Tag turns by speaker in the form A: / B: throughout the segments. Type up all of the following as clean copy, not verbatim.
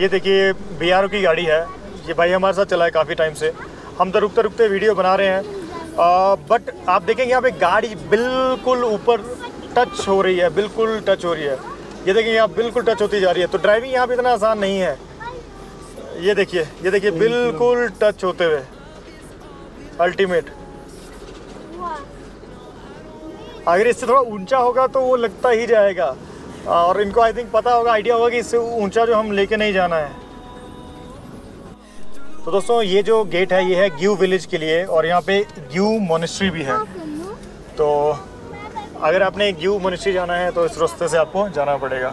A: ये देखिए BRO की गाड़ी है, ये भाई हमारे साथ चला है काफ़ी टाइम से। हम तो रुकते रुकते वीडियो बना रहे हैं, बट आप देखेंगे यहाँ पे गाड़ी बिल्कुल ऊपर टच हो रही है, बिल्कुल टच हो रही है। ये देखिए यहाँ बिल्कुल टच होती जा रही है। तो ड्राइविंग यहाँ पे इतना आसान नहीं है। ये देखिए बिल्कुल टच होते हुए, अल्टीमेट। अगर इससे थोड़ा ऊंचा होगा तो वो लगता ही जाएगा, और इनको आई थिंक पता होगा, आइडिया होगा कि इससे ऊंचा जो हम लेके नहीं जाना है। तो दोस्तों ये जो गेट है ये है ग्यू विलेज के लिए, और यहाँ पे ग्यू मोनेस्ट्री भी है। तो अगर आपने ग्यू मोनेस्ट्री जाना है तो इस रास्ते से आपको जाना पड़ेगा।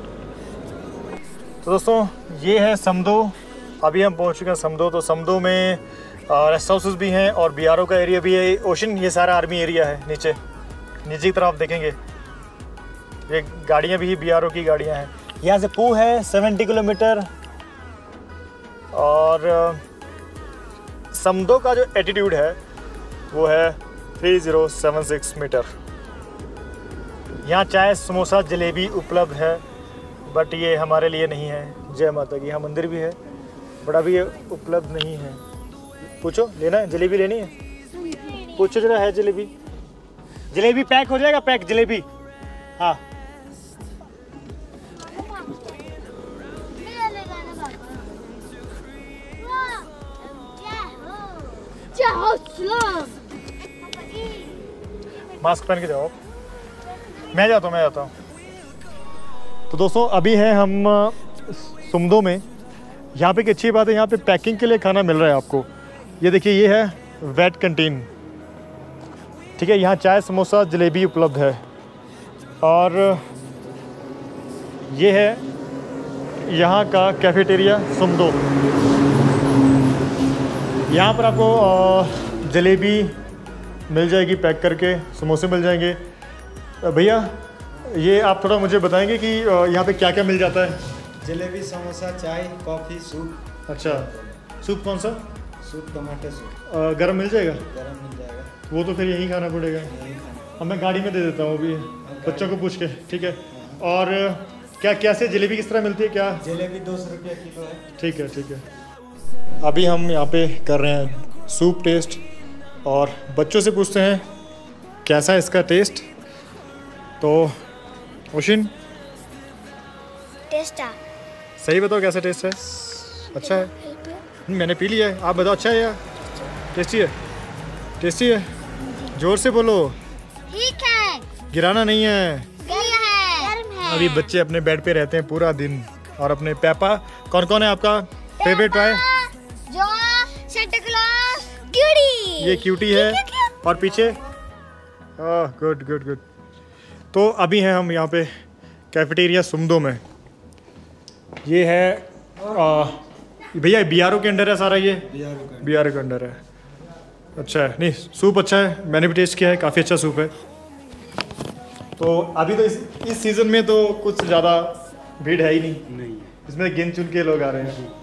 A: तो दोस्तों ये है समदो। अभी हम पहुँच चुके हैं समदो। तो समदो में रेस्ट हाउसेस भी हैं और BRO का एरिया भी है। ओशन, ये सारा आर्मी एरिया है। नीचे की तरफ आप देखेंगे ये गाड़ियाँ भी BRO की गाड़ियाँ हैं। यहाँ से पू है 70 किलोमीटर। और समदो का जो एटीट्यूड है वो है 3076 मीटर। यहाँ चाय, समोसा, जलेबी उपलब्ध है, बट ये हमारे लिए नहीं है। जय माता की। यहाँ मंदिर भी है, बड़ा भी उपलब्ध नहीं है। पूछो, लेना है? जलेबी लेनी है? पूछो जरा, है जलेबी? जलेबी पैक हो जाएगा, पैक जलेबी। हाँ मास्क पहन के जाओ। मैं जाता हूँ। तो दोस्तों अभी है हम समदो में। यहाँ पे एक अच्छी बात है, यहाँ पे पैकिंग के लिए खाना मिल रहा है आपको। ये देखिए, ये है वेट कैंटीन, ठीक है। यहाँ चाय, समोसा, जलेबी उपलब्ध है। और ये है यहाँ का कैफेटेरिया समदो। यहाँ पर आपको जलेबी मिल जाएगी पैक करके, समोसे मिल जाएंगे। भैया ये आप थोड़ा मुझे बताएंगे कि यहाँ पे क्या क्या मिल जाता है?
B: जलेबी, समोसा, चाय, कॉफ़ी, सूप।
A: अच्छा, सूप कौन सा?
B: सूप टमाटर सूप।
A: गरम मिल जाएगा?
B: गरम मिल जाएगा।
A: वो तो फिर यहीं खाना पड़ेगा। अब मैं गाड़ी में दे देता हूँ अभी बच्चों को पूछ के, ठीक है। और क्या कैसे जलेबी किस तरह मिलती है? क्या
B: जलेबी 200 रुपये किलो है।
A: ठीक है। अभी हम यहाँ पे कर रहे हैं सूप टेस्ट, और बच्चों से पूछते हैं कैसा है इसका टेस्ट। तो ओशिन,
C: टेस्ट
A: सही बताओ कैसा टेस्ट है? अच्छा है? मैंने पी लिया है, आप बताओ। अच्छा है या टेस्टी है? टेस्टी है, जोर से बोलो।
C: ठीक है,
A: गिराना नहीं है।
C: गर्म है।
A: अभी बच्चे अपने बेड पे रहते हैं पूरा दिन, और अपने पापा। कौन कौन है आपका फेवरेट टॉय?
C: जो सेंटा क्लॉज, क्यूटी।
A: ये क्यूटी है, और पीछे गुड। तो अभी हैं हम यहाँ पे कैफेटेरिया समदो में। ये है भैया BRO के अंडर है सारा? ये BRO के अंडर है। अच्छा है, नहीं सूप अच्छा है, मैंने भी टेस्ट किया है, काफ़ी अच्छा सूप है। तो अभी तो इस सीज़न में तो कुछ ज़्यादा भीड़ है ही नहीं। इसमें गिन चुन के लोग आ रहे हैं।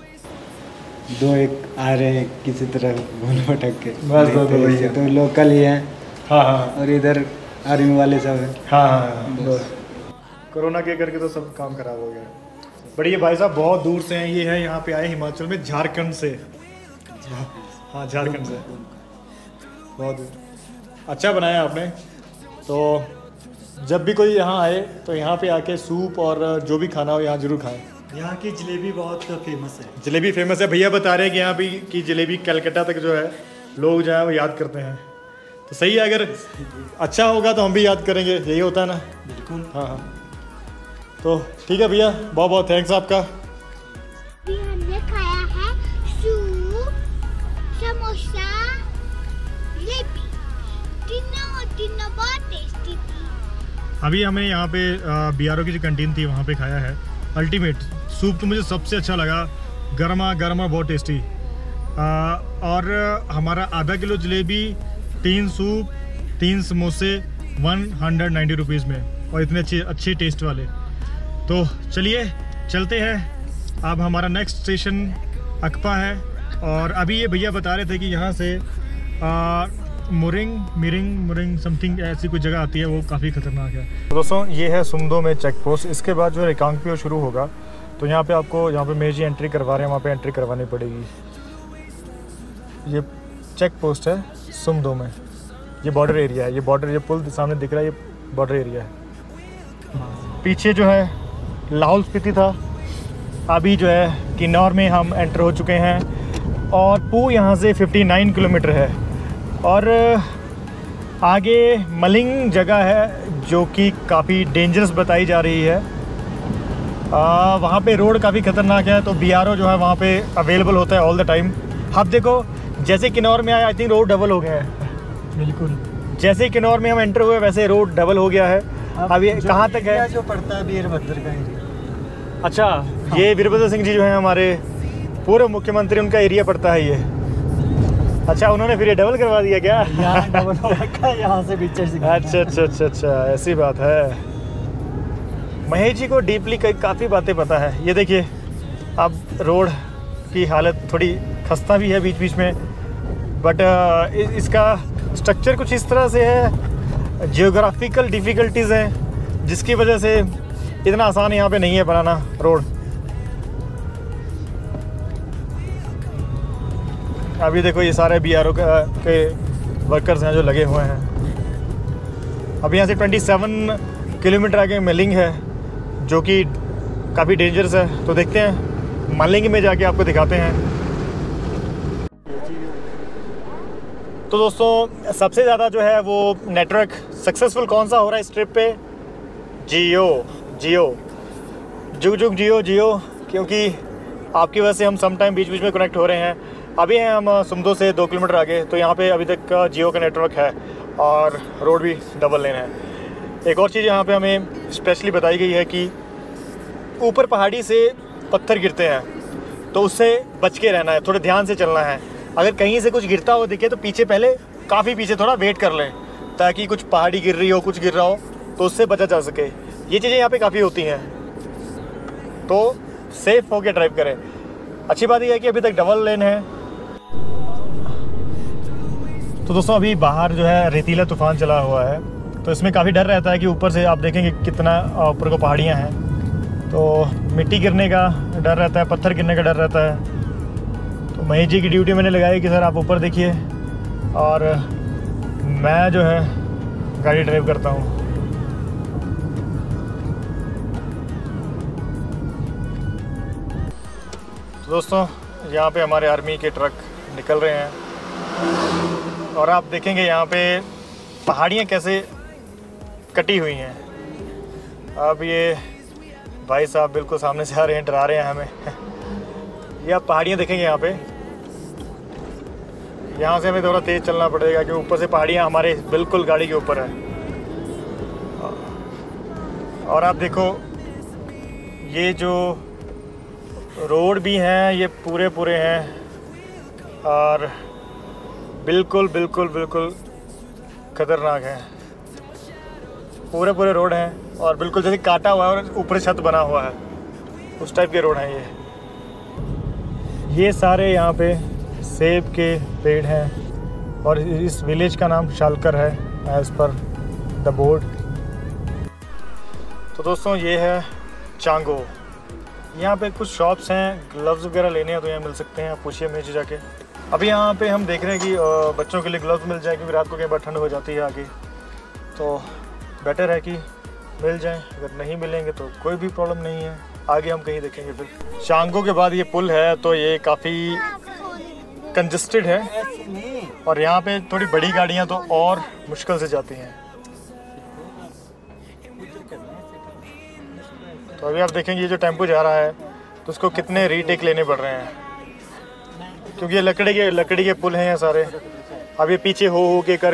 B: 2-1 आ रहे हैं किसी तरह भूल भटक के।
A: बस
B: तो लोकल ही हैं।
A: हाँ।
B: और इधर आर्मी वाले सब हैं।
A: हाँ। कोरोना के करके तो सब काम खराब हो गया। बट ये भाई साहब बहुत दूर से हैं। ये है यहाँ पे आए हिमाचल में, झारखंड से। हाँ, झारखंड से बहुत दूर। अच्छा बनाया आपने। तो जब भी कोई यहाँ आए तो यहाँ पे आके सूप और जो भी खाना हो यहाँ ज़रूर खाएं।
D: यहाँ की जलेबी बहुत फेमस है।
A: जलेबी फेमस है। भैया बता रहे हैं कि यहाँ पे की जलेबी कलकत्ता तक जो है लोग जो है वो याद करते हैं। तो सही है, अगर अच्छा होगा तो हम भी याद करेंगे, यही होता है ना।
D: बिल्कुल।
A: हाँ। तो ठीक है भैया, बहुत बहुत थैंक्स आपका।
C: हमने खाया है सूप, समोसा, जलेबी। तीनों बहुत टेस्टी थी।
A: अभी हमें यहाँ पे BRO की जो कैंटीन थी वहाँ पे खाया है। अल्टीमेट सूप तो मुझे सबसे अच्छा लगा, गर्मा गर्म और बहुत टेस्टी। और हमारा आधा किलो जलेबी, 3 सूप, 3 समोसे 190 रुपीज़ में, और इतने अच्छे टेस्ट वाले। तो चलिए चलते हैं। अब हमारा नेक्स्ट स्टेशन अकपा है, और अभी ये भैया बता रहे थे कि यहाँ से मुरिंग समथिंग ऐसी कोई जगह आती है, वो काफ़ी ख़तरनाक है। दोस्तों ये है समदो में चेक पोस्ट। इसके बाद जो रिकांगपिओ शुरू होगा, तो यहाँ पे आपको, जहाँ पे मेज जी एंट्री करवा रहे हैं वहाँ पे एंट्री करवानी पड़ेगी। ये चेक पोस्ट है सुमदो में, ये बॉर्डर एरिया है। ये बॉर्डर, ये पुल सामने दिख रहा है, ये बॉर्डर एरिया है। पीछे जो है लाहौल स्पीति था, अभी जो है किन्नौर में हम एंटर हो चुके हैं और पू यहाँ से 59 किलोमीटर है। और आगे मलिंग जगह है जो कि काफ़ी डेंजरस बताई जा रही है। वहाँ पे रोड काफ़ी ख़तरनाक है, तो BRO जो है वहाँ पे अवेलेबल होता है ऑल द टाइम। आप देखो जैसे किन्नौर में आए, आई थिंक रोड डबल हो गया है।
D: बिल्कुल,
A: जैसे किन्नौर में हम एंटर हुए वैसे रोड डबल हो गया है। अब ये कहाँ तक है?
D: जो पड़ता है वीरभद्र का एरिया।
A: अच्छा, ये वीरभद्र सिंह जी जो हैं हमारे पूर्व मुख्यमंत्री, उनका एरिया पड़ता है ये। अच्छा, उन्होंने फिर ये डबल करवा दिया क्या?
D: यहाँ डबल हो रखा है, यहाँ से बीच से।
A: अच्छा, ऐसी बात है। महेश जी को डीपली काफ़ी बातें पता है। ये देखिए, अब रोड की हालत थोड़ी खस्ता भी है बीच बीच में, बट इसका स्ट्रक्चर कुछ इस तरह से है, जियोग्राफिकल डिफ़िकल्टीज़ हैं जिसकी वजह से इतना आसान यहाँ पे नहीं है बनाना रोड। अभी देखो ये सारे BRO के वर्कर्स हैं जो लगे हुए हैं। अभी यहाँ से 27 किलोमीटर आगे मलिंग है जो कि काफ़ी डेंजरस है। तो देखते हैं, मलिंग में जाके आपको दिखाते हैं। तो दोस्तों, सबसे ज़्यादा जो है वो नेटवर्क सक्सेसफुल कौन सा हो रहा है इस ट्रिप पे? जियो जुग जियो, क्योंकि आपकी वजह से हम सम टाइम बीच बीच में कनेक्ट हो रहे हैं। अभी हैं हम सुमदो से 2 किलोमीटर आगे, तो यहाँ पे अभी तक जियो का नेटवर्क है और रोड भी डबल लेन है। एक और चीज़ यहाँ पे हमें स्पेशली बताई गई है कि ऊपर पहाड़ी से पत्थर गिरते हैं, तो उससे बच के रहना है, थोड़ा ध्यान से चलना है। अगर कहीं से कुछ गिरता हो दिखे तो पीछे, पहले काफ़ी पीछे थोड़ा वेट कर लें, ताकि कुछ पहाड़ी गिर रही हो, कुछ गिर रहा हो तो उससे बचा जा सके। ये चीज़ें यहाँ पे काफ़ी होती हैं, तो सेफ होके ड्राइव करें। अच्छी बात यह है कि अभी तक डबल लेन है। तो दोस्तों, अभी बाहर जो है रेतीला तूफान चला हुआ है, तो इसमें काफ़ी डर रहता है कि ऊपर से आप देखेंगे कितना ऊपर को पहाड़ियाँ हैं, तो मिट्टी गिरने का डर रहता है, पत्थर गिरने का डर रहता है। तो महेश जी की ड्यूटी मैंने लगाई कि सर आप ऊपर देखिए और मैं जो है गाड़ी ड्राइव करता हूँ। तो दोस्तों, यहाँ पे हमारे आर्मी के ट्रक निकल रहे हैं और आप देखेंगे यहाँ पे पहाड़ियाँ कैसे कटी हुई हैं। अब ये भाई साहब बिल्कुल सामने से आ रहे हैं, डरा रहे हैं हमें। ये आप पहाड़ियाँ देखेंगे यहाँ पे, यहाँ से हमें थोड़ा तेज़ चलना पड़ेगा क्योंकि ऊपर से पहाड़ियाँ हमारे बिल्कुल गाड़ी के ऊपर है। और आप देखो ये जो रोड भी हैं ये पूरे हैं और बिल्कुल ख़तरनाक है। पूरे रोड हैं और बिल्कुल जैसे काटा हुआ है और ऊपर छत बना हुआ है, उस टाइप के रोड हैं ये सारे यहाँ पे सेब के पेड़ हैं और इस विलेज का नाम शालकर है एज़ पर द बोर्ड। तो दोस्तों, ये है चांगो। यहाँ पे कुछ शॉप्स हैं, ग्लव्स वगैरह लेने हैं तो यहाँ मिल सकते हैं, आप पूछिए मेरे जाके। अभी यहाँ पे हम देख रहे हैं कि बच्चों के लिए ग्लव्स मिल जाए, क्योंकि रात को कई बार ठंड हो जाती है आगे, तो बेटर है कि मिल जाएं। अगर नहीं मिलेंगे तो कोई भी प्रॉब्लम नहीं है, आगे हम कहीं देखेंगे। फिर चांगो के बाद ये पुल है, तो ये काफ़ी कंजस्टेड है और यहाँ पे थोड़ी बड़ी गाड़ियाँ तो और मुश्किल से जाती हैं। तो अभी आप देखेंगे ये जो टेम्पो जा रहा है तो उसको कितने रीटेक लेने पड़ रहे हैं, क्योंकि ये लकड़ी के पुल हैं ये सारे। अब ये पीछे हो के कर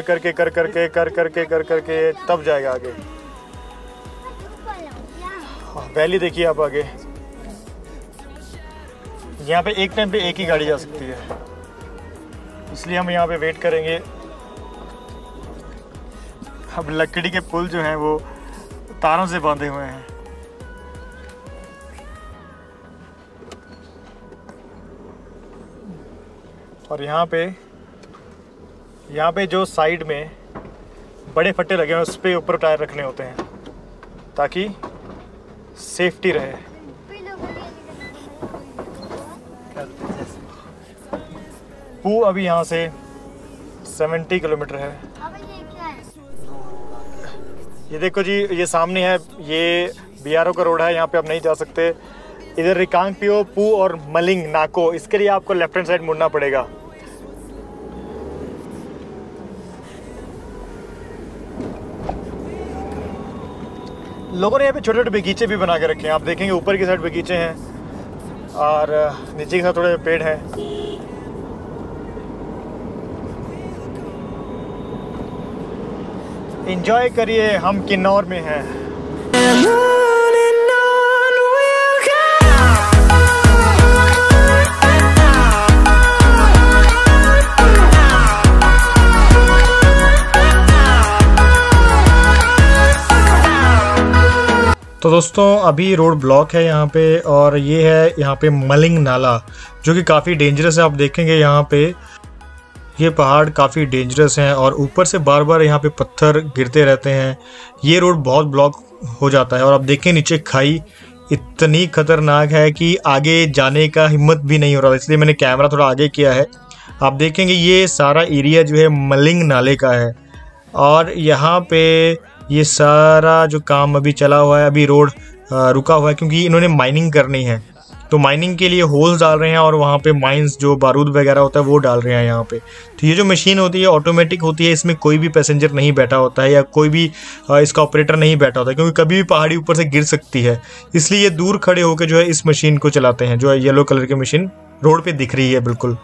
A: करके तब जाएगा आगे। वैली देखिए आप आगे, यहाँ पे एक टाइम पे एक ही गाड़ी जा सकती है, इसलिए हम यहाँ पे वेट करेंगे। अब लकड़ी के पुल जो हैं वो तारों से बांधे हुए हैं। और यहाँ पे जो साइड में बड़े फट्टे लगे हुए हैं उस पे ऊपर टायर रखने होते हैं ताकि सेफ्टी रहे। पू अभी यहाँ से 70 किलोमीटर है।
C: अब ये क्या है?
A: ये देखो जी, ये सामने है, ये बीआरओ का रोड है, यहाँ पे आप नहीं जा सकते। इधर रिकांगपिओ, पू और मलिंग नाको, इसके लिए आपको लेफ्ट हैंड साइड मुड़ना पड़ेगा। लोगों ने यहाँ पे छोटे छोटे बगीचे भी बना के रखे हैं। आप देखेंगे ऊपर की साइड बगीचे हैं और नीचे की साइड थोड़े पेड़ हैं। एंजॉय करिए, हम किन्नौर में हैं। तो दोस्तों अभी रोड ब्लॉक है यहाँ पे, और ये है यहाँ पे मलिंग नाला, जो कि काफ़ी डेंजरस है। आप देखेंगे यहाँ पे ये पहाड़ काफ़ी डेंजरस हैं और ऊपर से बार बार यहाँ पे पत्थर गिरते रहते हैं। ये रोड बहुत ब्लॉक हो जाता है और आप देखें नीचे खाई इतनी खतरनाक है कि आगे जाने का हिम्मत भी नहीं हो रहा था, इसलिए मैंने कैमरा थोड़ा आगे किया है। आप देखेंगे ये सारा एरिया जो है मलिंग नाले का है और यहाँ पे ये सारा जो काम अभी चला हुआ है, अभी रोड रुका हुआ है क्योंकि इन्होंने माइनिंग करनी है। तो माइनिंग के लिए होल्स डाल रहे हैं और वहाँ पे माइंस जो बारूद वगैरह होता है वो डाल रहे हैं यहाँ पे। तो ये जो मशीन होती है ऑटोमेटिक होती है, इसमें कोई भी पैसेंजर नहीं बैठा होता है या कोई भी इसका ऑपरेटर नहीं बैठा होता है, क्योंकि कभी भी पहाड़ी ऊपर से गिर सकती है। इसलिए ये दूर खड़े होकर जो है इस मशीन को चलाते हैं, जो है येलो कलर की मशीन रोड पर दिख रही है बिल्कुल।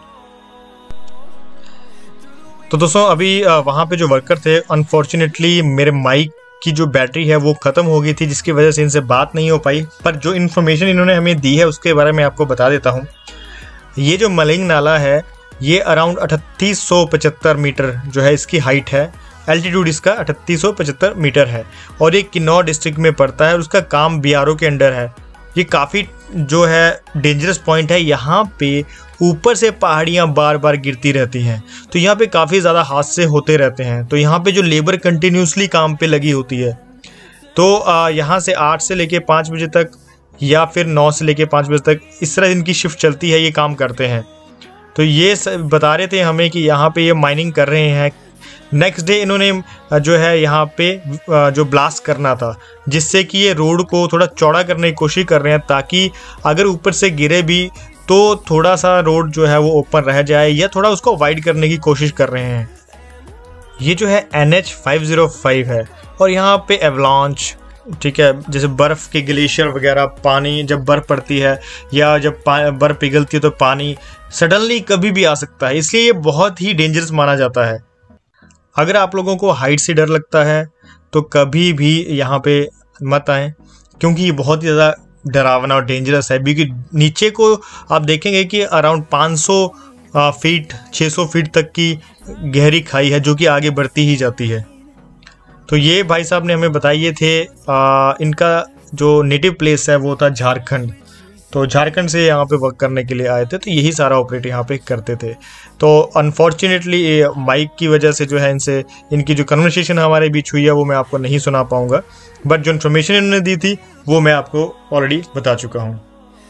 A: तो दोस्तों अभी वहाँ पे जो वर्कर थे, अनफॉर्चुनेटली मेरे माइक की जो बैटरी है वो ख़त्म हो गई थी, जिसकी वजह से इनसे बात नहीं हो पाई। पर जो इन्फॉर्मेशन इन्होंने हमें दी है उसके बारे में आपको बता देता हूँ। ये जो मलिंग नाला है ये अराउंड 3875 मीटर जो है इसकी हाइट है। एल्टीट्यूड इसका 3875 मीटर है और ये किन्नौर डिस्ट्रिक्ट में पड़ता है और उसका काम बीआरओ के अंडर है। ये काफ़ी जो है डेंजरस पॉइंट है, यहाँ पे ऊपर से पहाड़ियाँ बार बार गिरती रहती हैं, तो यहाँ पे काफ़ी ज़्यादा हादसे होते रहते हैं। तो यहाँ पे जो लेबर कंटिन्यूसली काम पे लगी होती है, तो यहाँ से 8 से लेके 5 बजे तक या फिर 9 से लेके 5 बजे तक इस तरह इनकी शिफ्ट चलती है, ये काम करते हैं। तो ये बता रहे थे हमें कि यहाँ पे ये माइनिंग कर रहे हैं। नेक्स्ट डे इन्होंने जो है यहाँ पे जो ब्लास्ट करना था, जिससे कि ये रोड को थोड़ा चौड़ा करने की कोशिश कर रहे हैं, ताकि अगर ऊपर से गिरे भी तो थोड़ा सा रोड जो है वो ओपन रह जाए, या थोड़ा उसको वाइड करने की कोशिश कर रहे हैं। ये जो है NH 505 है और यहाँ पे एवलांच, ठीक है, जैसे बर्फ़ के ग्लेशियर वगैरह, पानी जब बर्फ़ पड़ती है या जब बर्फ़ पिघलती है तो पानी सडनली कभी भी आ सकता है, इसलिए ये बहुत ही डेंजरस माना जाता है। अगर आप लोगों को हाइट से डर लगता है तो कभी भी यहाँ पे मत आएँ, क्योंकि ये बहुत ही ज़्यादा डरावना और डेंजरस है। क्योंकि नीचे को आप देखेंगे कि अराउंड 500 फीट 600 फीट तक की गहरी खाई है, जो कि आगे बढ़ती ही जाती है। तो ये भाई साहब ने हमें बताइए थे, इनका जो नेटिव प्लेस है वो था झारखंड। तो झारखंड से यहाँ पे वर्क करने के लिए आए थे, तो यही सारा ऑपरेट यहाँ पे करते थे। तो अनफॉर्चुनेटली माइक की वजह से जो है इनसे इनकी जो कन्वर्सेशन हमारे बीच हुई है वो मैं आपको नहीं सुना पाऊँगा, बट जो इन्फॉर्मेशन इन्होंने दी थी वो मैं आपको ऑलरेडी बता चुका हूँ।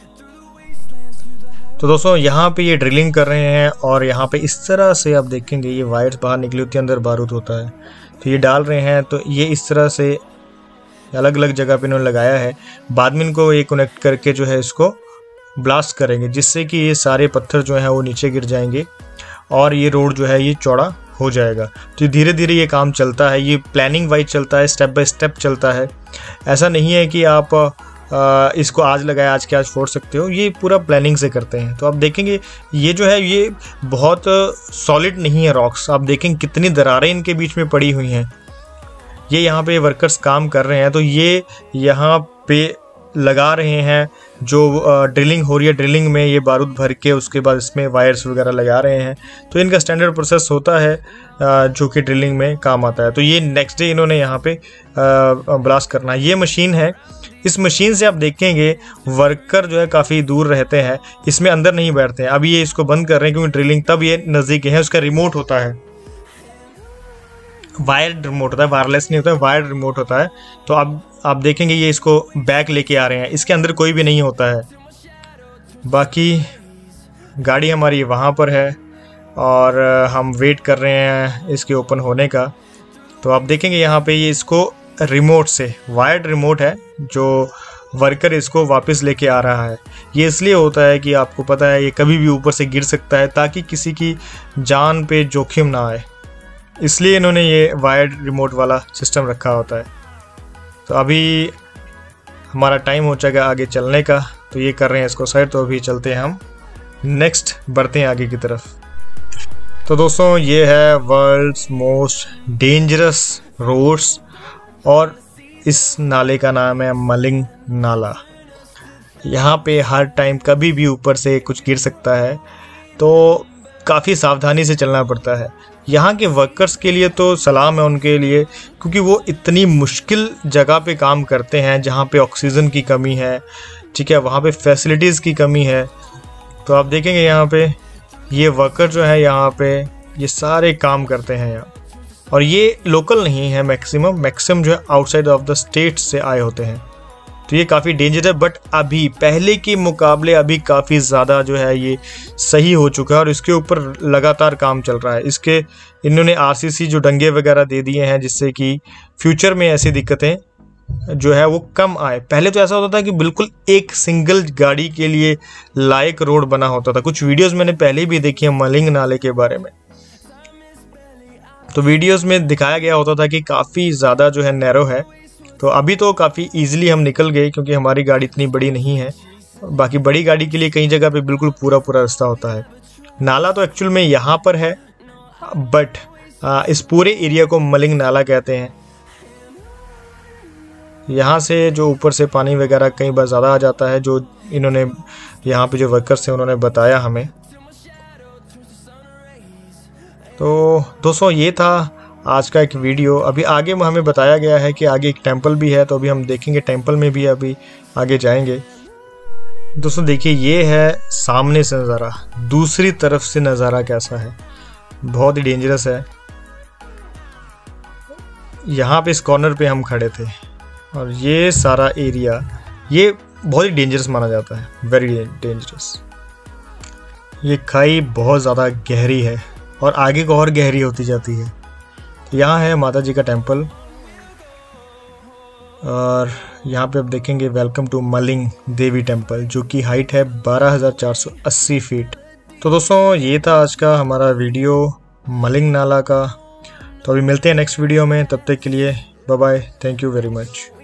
A: तो दोस्तों यहाँ पे ये ड्रिलिंग कर रहे हैं और यहाँ पे इस तरह से आप देखेंगे ये वायर्स बाहर निकली होती है, अंदर बारूद होता है, तो ये डाल रहे हैं। तो ये इस तरह से अलग अलग जगह पे इन्होंने लगाया है। बाद में इनको ये कनेक्ट करके जो है इसको ब्लास्ट करेंगे, जिससे कि ये सारे पत्थर जो हैं वो नीचे गिर जाएंगे और ये रोड जो है ये चौड़ा हो जाएगा। तो धीरे धीरे ये काम चलता है, ये प्लानिंग वाइज चलता है, स्टेप बाय स्टेप चलता है। ऐसा नहीं है कि आप इसको आज लगाए आज के आज फोड़ सकते हो, ये पूरा प्लानिंग से करते हैं। तो आप देखेंगे ये जो है ये बहुत सॉलिड नहीं है रॉक्स, आप देखेंगे कितनी दरारें इनके बीच में पड़ी हुई हैं। ये यहाँ पे वर्कर्स काम कर रहे हैं, तो ये यहाँ पे लगा रहे हैं जो ड्रिलिंग हो रही है, ड्रिलिंग में ये बारूद भर के उसके बाद इसमें वायर्स वगैरह लगा रहे हैं। तो इनका स्टैंडर्ड प्रोसेस होता है जो कि ड्रिलिंग में काम आता है। तो ये नेक्स्ट डे इन्होंने यहाँ पे ब्लास्ट करना है। ये मशीन है, इस मशीन से आप देखेंगे वर्कर जो है काफ़ी दूर रहते हैं, इसमें अंदर नहीं बैठते हैं। अभी ये इसको बंद कर रहे हैं क्योंकि ड्रिलिंग तब ये नज़दीक है। उसका रिमोट होता है, वायर्ड रिमोट होता है, वायरलेस नहीं होता है, वायर्ड रिमोट होता है। तो अब आप देखेंगे ये इसको बैक लेके आ रहे हैं, इसके अंदर कोई भी नहीं होता है। बाकी गाड़ी हमारी वहाँ पर है और हम वेट कर रहे हैं इसके ओपन होने का। तो आप देखेंगे यहाँ पे ये इसको रिमोट से, वायर्ड रिमोट है जो वर्कर इसको वापस लेके आ रहा है। ये इसलिए होता है कि आपको पता है ये कभी भी ऊपर से गिर सकता है, ताकि किसी की जान पे जोखिम ना आए, इसलिए इन्होंने ये वायर्ड रिमोट वाला सिस्टम रखा होता है। तो अभी हमारा टाइम हो जाएगा आगे चलने का, तो ये कर रहे हैं इसको साइड। तो अभी चलते हैं हम नेक्स्ट, बढ़ते हैं आगे की तरफ। तो दोस्तों ये है वर्ल्ड्स मोस्ट डेंजरस रोड्स और इस नाले का नाम है मलिंग नाला। यहाँ पे हर टाइम कभी भी ऊपर से कुछ गिर सकता है, तो काफ़ी सावधानी से चलना पड़ता है। यहाँ के वर्कर्स के लिए तो सलाम है उनके लिए, क्योंकि वो इतनी मुश्किल जगह पे काम करते हैं जहाँ पे ऑक्सीजन की कमी है, ठीक है, वहाँ पे फैसिलिटीज़ की कमी है। तो आप देखेंगे यहाँ पे ये वर्कर जो है यहाँ पे ये सारे काम करते हैं यहाँ, और ये लोकल नहीं है, मैक्सिमम जो है आउटसाइड ऑफ द स्टेट से आए होते हैं। तो ये काफ़ी डेंजर है, बट अभी पहले के मुकाबले अभी काफ़ी ज़्यादा जो है ये सही हो चुका है और इसके ऊपर लगातार काम चल रहा है। इसके इन्होंने आरसीसी जो डंगे वगैरह दे दिए हैं, जिससे कि फ्यूचर में ऐसी दिक्कतें जो है वो कम आए। पहले तो ऐसा होता था कि बिल्कुल एक सिंगल गाड़ी के लिए लायक रोड बना होता था। कुछ वीडियोज़ मैंने पहले भी देखी है मलिंग नाले के बारे में, तो वीडियोज़ में दिखाया गया होता था कि काफ़ी ज़्यादा जो है नैरो है। तो अभी तो काफ़ी इजीली हम निकल गए, क्योंकि हमारी गाड़ी इतनी बड़ी नहीं है। बाकी बड़ी गाड़ी के लिए कई जगह पे बिल्कुल पूरा रास्ता होता है। नाला तो एक्चुअल में यहाँ पर है, बट इस पूरे एरिया को मलिंग नाला कहते हैं। यहाँ से जो ऊपर से पानी वगैरह कई बार ज़्यादा आ जाता है, जो इन्होंने यहाँ पे जो वर्कर्स थे उन्होंने बताया हमें। तो दोस्तों ये था आज का एक वीडियो। अभी आगे हमें बताया गया है कि आगे एक टेंपल भी है, तो अभी हम देखेंगे टेंपल में भी अभी आगे जाएंगे। दोस्तों देखिए ये है सामने से नज़ारा, दूसरी तरफ से नज़ारा कैसा है, बहुत ही डेंजरस है। यहाँ पे इस कॉर्नर पे हम खड़े थे और ये सारा एरिया ये बहुत ही डेंजरस माना जाता है, वेरी डेंजरस। ये खाई बहुत ज़्यादा गहरी है और आगे को और गहरी होती जाती है। यहाँ है माता जी का टेंपल, और यहाँ पे आप देखेंगे welcome to Maling Devi temple, जो कि हाइट है 12,480 फीट। तो दोस्तों ये था आज का हमारा वीडियो मलिंग नाला का। तो अभी मिलते हैं नेक्स्ट वीडियो में, तब तक के लिए bye bye, thank you very much.